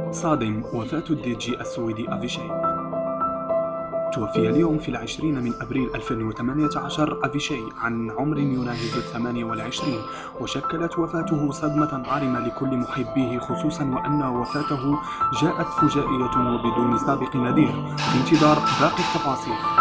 صادم وفاة الدي جي السويدي أفيشاي. توفي اليوم في 20 من أبريل 2018 أفيشاي عن عمر يناهز 28، وشكلت وفاته صدمة عارمة لكل محبيه، خصوصا وأن وفاته جاءت فجائية وبدون سابق نذير. بانتظار باقي التفاصيل.